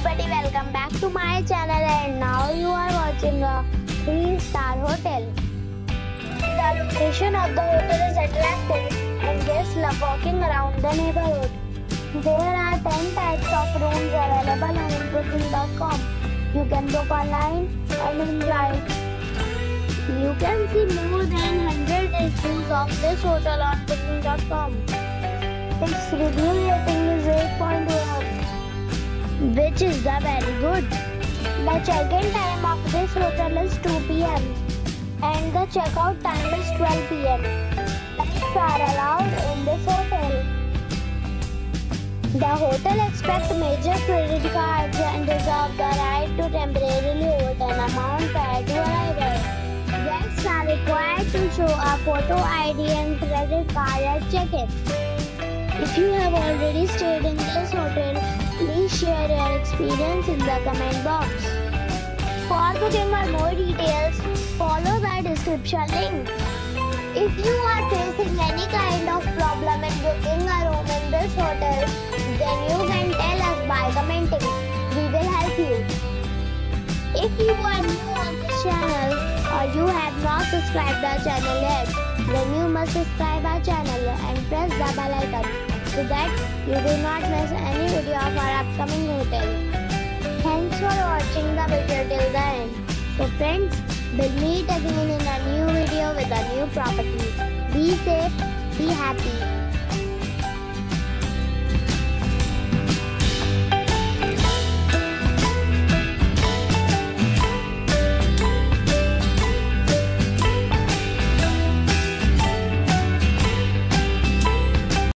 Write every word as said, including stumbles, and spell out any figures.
everybody, welcome back to my channel, and now you are watching a three star hotel. The location of the hotel is attractive and guests love walking around the neighborhood. There are ten types of rooms available on booking dot com. You can book online and enjoy it. You can see more than one hundred reviews of this hotel on booking dot com. Its review rating is eight point one, which is the very good. The check-in time of this hotel is two p m and the check-out time is twelve p m Pets are allowed in this hotel. The hotel accepts major credit cards and reserves the right to temporarily hold an amount prior to arrival. Guests are required to show a photo I D and credit card at check-in. If you have already stayed in this hotel, please share your experience in the comment box. For booking or more details, follow the description link. If you are facing any kind of problem in booking a room in this hotel, then you can tell us by commenting. We will help you. If you are new on this channel or you have not subscribed our channel yet, then you must subscribe our channel and press the bell icon so that you do not miss any video of our upcoming hotel. Thanks for watching the video till the end. So friends, we'll meet again in a new video with a new property. Be safe, be happy.